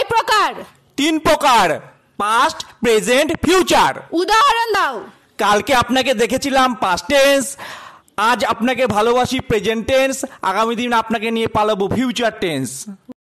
কয় প্রকার? 3 প্রকার, পাস্ট, প্রেজেন্ট, ফিউচার। উদাহরণ দাও। কালকে আপনাকে দেখেছিলাম পাস্ট টেন্স, আজ আপনাকে ভালোবাসি প্রেজেন্ট টেন্স, আগামী দিন আপনাকে নিয়ে পালাবো ফিউচার টেন্স।